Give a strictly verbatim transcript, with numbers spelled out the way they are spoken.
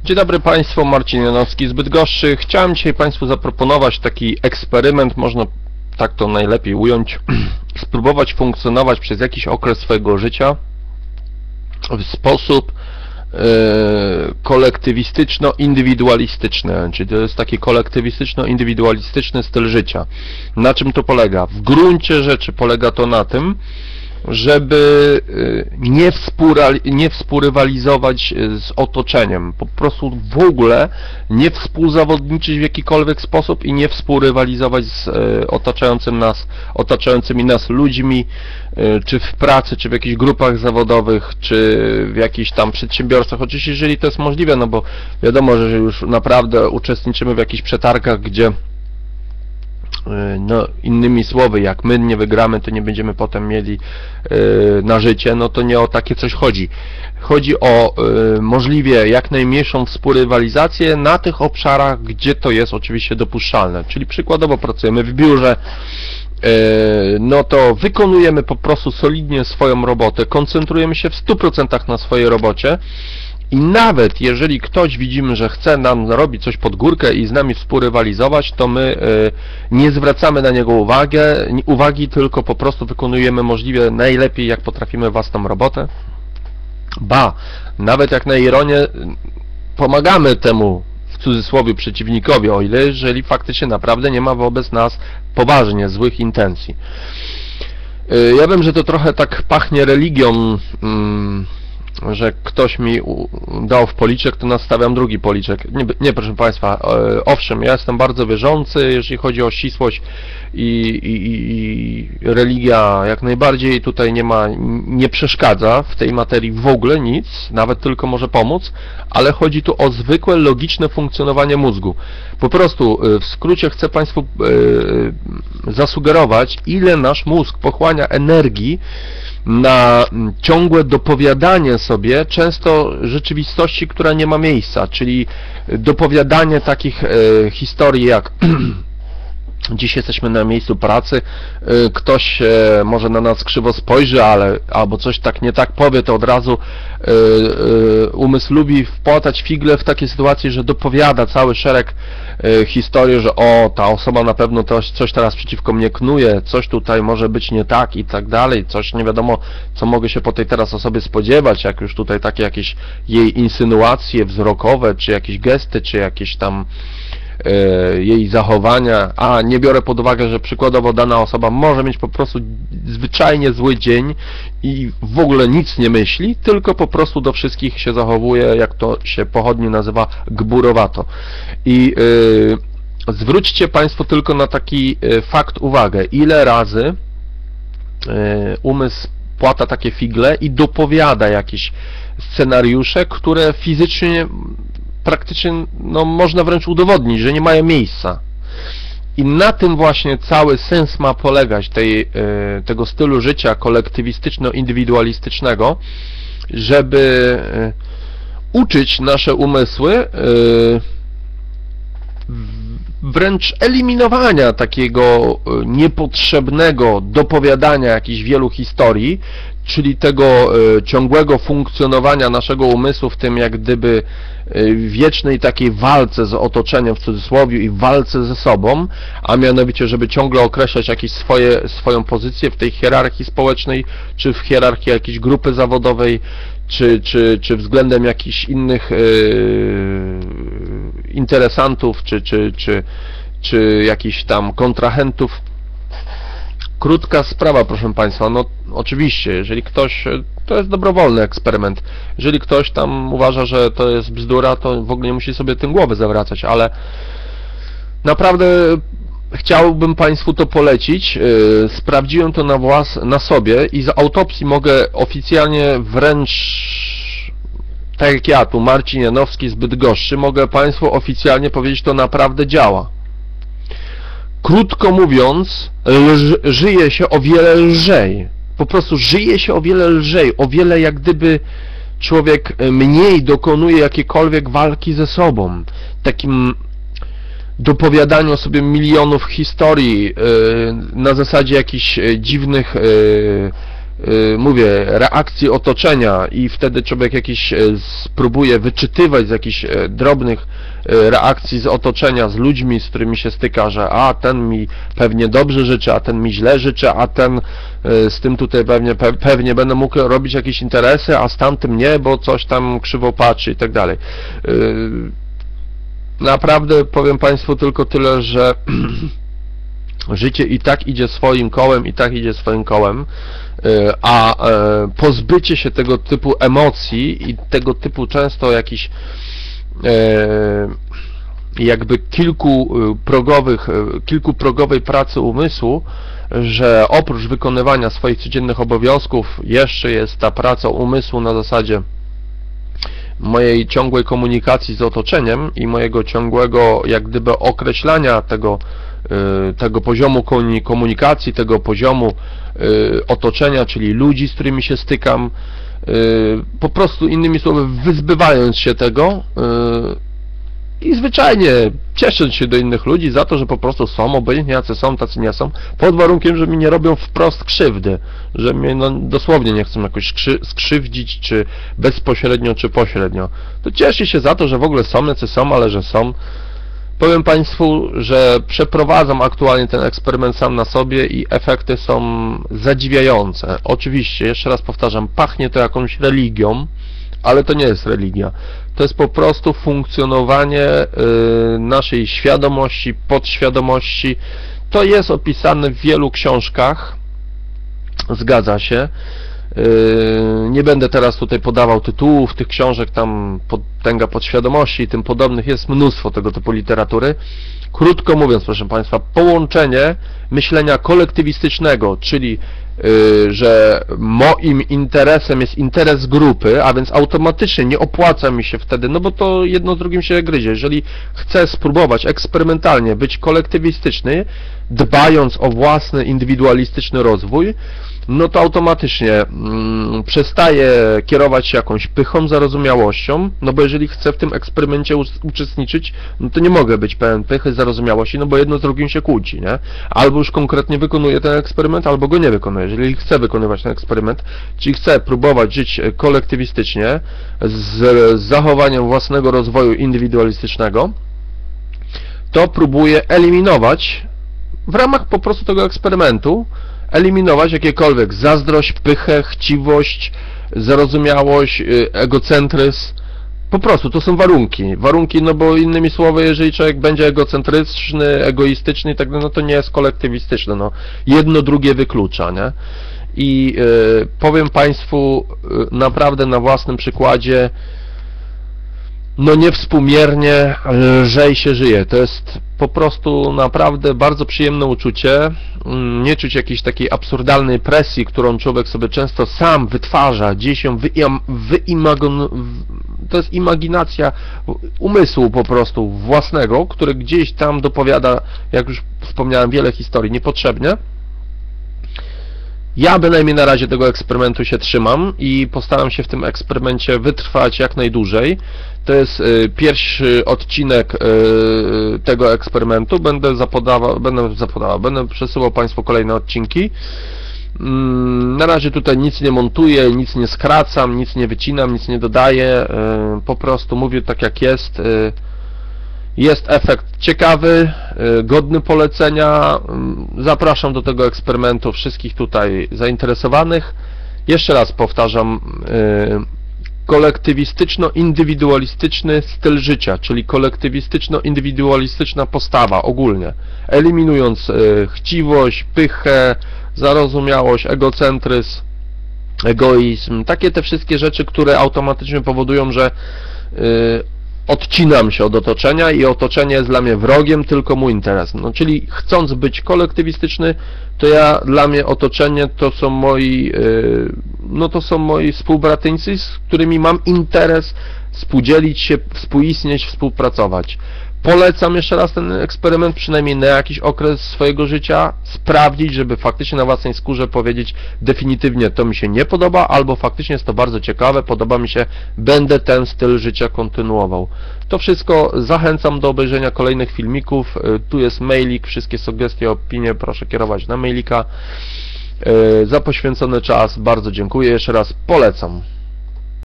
Dzień dobry Państwu, Marcin Janowski z Bydgoszczy. Chciałem dzisiaj Państwu zaproponować taki eksperyment, można tak to najlepiej ująć, spróbować funkcjonować przez jakiś okres swojego życia w sposób yy, kolektywistyczno-indywidualistyczny, czyli to jest taki kolektywistyczno-indywidualistyczny styl życia. Na czym to polega? W gruncie rzeczy polega to na tym, żeby nie, nie współrywalizować z otoczeniem, po prostu w ogóle nie współzawodniczyć w jakikolwiek sposób i nie współrywalizować z otaczającym nas, otaczającymi nas ludźmi, czy w pracy, czy w jakichś grupach zawodowych, czy w jakichś tam przedsiębiorstwach. Oczywiście, jeżeli to jest możliwe, no bo wiadomo, że już naprawdę uczestniczymy w jakichś przetargach, gdzie no, innymi słowy, jak my nie wygramy, to nie będziemy potem mieli yy, na życie, no to nie o takie coś chodzi. Chodzi o yy, możliwie jak najmniejszą współrywalizację na tych obszarach, gdzie to jest oczywiście dopuszczalne. Czyli przykładowo pracujemy w biurze, yy, no to wykonujemy po prostu solidnie swoją robotę, koncentrujemy się w stu procentach na swojej robocie. I nawet jeżeli ktoś widzimy, że chce nam robić coś pod górkę i z nami współrywalizować, to my nie zwracamy na niego uwagę, uwagi, tylko po prostu wykonujemy możliwie najlepiej, jak potrafimy, własną robotę. Ba, nawet jak na ironię, pomagamy temu, w cudzysłowie, przeciwnikowi, o ile jeżeli faktycznie naprawdę nie ma wobec nas poważnie złych intencji. Ja wiem, że to trochę tak pachnie religią, że ktoś mi dał w policzek, to nastawiam drugi policzek. Nie, nie, proszę Państwa, owszem, ja jestem bardzo wierzący, jeżeli chodzi o ścisłość i, i, i religia jak najbardziej tutaj nie ma, nie przeszkadza w tej materii w ogóle nic, nawet tylko może pomóc, ale chodzi tu o zwykłe, logiczne funkcjonowanie mózgu. Po prostu w skrócie chcę Państwu zasugerować, ile nasz mózg pochłania energii na ciągłe dopowiadanie sobie często rzeczywistości, która nie ma miejsca, czyli dopowiadanie takich e, historii jak dziś jesteśmy na miejscu pracy, ktoś może na nas krzywo spojrzy, ale albo coś tak nie tak powie, to od razu umysł lubi wpłatać figle w takie sytuacje, że dopowiada cały szereg historii, że o, ta osoba na pewno coś, coś teraz przeciwko mnie knuje, coś tutaj może być nie tak i tak dalej, coś nie wiadomo, co mogę się po tej teraz osobie spodziewać, jak już tutaj takie jakieś jej insynuacje wzrokowe, czy jakieś gesty, czy jakieś tam jej zachowania, a nie biorę pod uwagę, że przykładowo dana osoba może mieć po prostu zwyczajnie zły dzień i w ogóle nic nie myśli, tylko po prostu do wszystkich się zachowuje, jak to się pochodnie nazywa, gburowato. I yy, zwróćcie Państwo tylko na taki fakt uwagę, ile razy yy, umysł płata takie figle i dopowiada jakieś scenariusze, które fizycznie praktycznie, no, można wręcz udowodnić, że nie mają miejsca. I na tym właśnie cały sens ma polegać tej, tego stylu życia kolektywistyczno-indywidualistycznego, żeby uczyć nasze umysły wręcz eliminowania takiego niepotrzebnego dopowiadania jakichś wielu historii, czyli tego ciągłego funkcjonowania naszego umysłu w tym jak gdyby wiecznej takiej walce z otoczeniem w cudzysłowie i walce ze sobą, a mianowicie, żeby ciągle określać jakieś swoje, swoją pozycję w tej hierarchii społecznej, czy w hierarchii jakiejś grupy zawodowej, czy, czy, czy względem jakichś innych yy, interesantów, czy, czy, czy, czy jakichś tam kontrahentów. Krótka sprawa, proszę Państwa, no oczywiście, jeżeli ktoś, to jest dobrowolny eksperyment, jeżeli ktoś tam uważa, że to jest bzdura, to w ogóle nie musi sobie tym głowy zawracać, ale naprawdę chciałbym Państwu to polecić, yy, sprawdziłem to na, włas, na sobie i z autopsji mogę oficjalnie wręcz, tak jak ja tu, Marcin Janowski z Bydgoszczy, mogę Państwu oficjalnie powiedzieć, to naprawdę działa. Krótko mówiąc, lż, żyje się o wiele lżej. Po prostu żyje się o wiele lżej, o wiele jak gdyby człowiek mniej dokonuje jakiejkolwiek walki ze sobą. Takim dopowiadaniu sobie milionów historii yy, na zasadzie jakichś dziwnych yy, mówię, reakcji otoczenia i wtedy człowiek jakiś spróbuje wyczytywać z jakichś drobnych reakcji z otoczenia, z ludźmi, z którymi się styka, że a ten mi pewnie dobrze życzy, a ten mi źle życzy, a ten z tym tutaj pewnie, pewnie będę mógł robić jakieś interesy, a z tamtym nie, bo coś tam krzywo patrzy i tak dalej. Naprawdę powiem Państwu tylko tyle, że życie i tak idzie swoim kołem, i tak idzie swoim kołem, a pozbycie się tego typu emocji i tego typu często jakichś jakby kilkuprogowych, kilkuprogowej pracy umysłu, że oprócz wykonywania swoich codziennych obowiązków jeszcze jest ta praca umysłu na zasadzie mojej ciągłej komunikacji z otoczeniem i mojego ciągłego jak gdyby określania tego, tego poziomu komunikacji, tego poziomu otoczenia, czyli ludzi, z którymi się stykam, po prostu innymi słowy wyzbywając się tego i zwyczajnie ciesząc się do innych ludzi za to, że po prostu są, obojętnie jacy są, tacy nie są, pod warunkiem, że mi nie robią wprost krzywdy, że mnie no, dosłownie nie chcą jakoś skrzy skrzywdzić, czy bezpośrednio, czy pośrednio. To cieszę się za to, że w ogóle są, jacy są, ale że są. Powiem Państwu, że przeprowadzam aktualnie ten eksperyment sam na sobie i efekty są zadziwiające. Oczywiście, jeszcze raz powtarzam, pachnie to jakąś religią, ale to nie jest religia. To jest po prostu funkcjonowanie y, naszej świadomości, podświadomości. To jest opisane w wielu książkach. Zgadza się. Y, nie będę teraz tutaj podawał tytułów tych książek, tam Potęga Podświadomości i tym podobnych. Jest mnóstwo tego typu literatury. Krótko mówiąc, proszę Państwa, połączenie myślenia kolektywistycznego, czyli że moim interesem jest interes grupy, a więc automatycznie nie opłaca mi się wtedy, no bo to jedno z drugim się gryzie. Jeżeli chcę spróbować eksperymentalnie być kolektywistyczny, dbając o własny indywidualistyczny rozwój, no to automatycznie mm, przestaję kierować się jakąś pychą, zarozumiałością, no bo jeżeli chcę w tym eksperymencie uczestniczyć, no to nie mogę być pełen pychy, zarozumiałości, no bo jedno z drugim się kłóci, nie? Albo już konkretnie wykonuję ten eksperyment, albo go nie wykonuję. Jeżeli chcę wykonywać ten eksperyment, czyli chcę próbować żyć kolektywistycznie, z, z zachowaniem własnego rozwoju indywidualistycznego, to próbuję eliminować w ramach po prostu tego eksperymentu eliminować jakiekolwiek zazdrość, pychę, chciwość, zarozumiałość, egocentryzm. Po prostu to są warunki. Warunki, no bo innymi słowy, jeżeli człowiek będzie egocentryczny, egoistyczny i tak dalej, no to nie jest kolektywistyczny. No. Jedno drugie wyklucza, nie? I yy, powiem Państwu yy, naprawdę na własnym przykładzie, no niewspółmiernie lżej się żyje. To jest po prostu naprawdę bardzo przyjemne uczucie. Nie czuć jakiejś takiej absurdalnej presji, którą człowiek sobie często sam wytwarza, gdzieś ją wyimagon... To jest imaginacja umysłu po prostu własnego, który gdzieś tam dopowiada, jak już wspomniałem, wiele historii niepotrzebnie. Ja bynajmniej na razie tego eksperymentu się trzymam i postaram się w tym eksperymencie wytrwać jak najdłużej. To jest y, pierwszy odcinek y, tego eksperymentu. Będę zapodawał, będę zapodawał, będę przesyłał Państwu kolejne odcinki. Y, na razie tutaj nic nie montuję, nic nie skracam, nic nie wycinam, nic nie dodaję. Y, po prostu mówię tak jak jest. Y, Jest efekt ciekawy, godny polecenia. Zapraszam do tego eksperymentu wszystkich tutaj zainteresowanych. Jeszcze raz powtarzam, kolektywistyczno-indywidualistyczny styl życia, czyli kolektywistyczno-indywidualistyczna postawa ogólnie, eliminując chciwość, pychę, zarozumiałość, egocentryzm, egoizm, takie te wszystkie rzeczy, które automatycznie powodują, że odcinam się od otoczenia i otoczenie jest dla mnie wrogiem, tylko mój interes. No, czyli chcąc być kolektywistyczny, to ja, dla mnie otoczenie to są moi, no to są moi współbratyńcy, z którymi mam interes współdzielić się, współistnieć, współpracować. Polecam jeszcze raz ten eksperyment, przynajmniej na jakiś okres swojego życia, sprawdzić, żeby faktycznie na własnej skórze powiedzieć definitywnie to mi się nie podoba, albo faktycznie jest to bardzo ciekawe, podoba mi się, będę ten styl życia kontynuował. To wszystko, zachęcam do obejrzenia kolejnych filmików, tu jest mailik, wszystkie sugestie, opinie proszę kierować na mailika. Za poświęcony czas bardzo dziękuję, jeszcze raz polecam.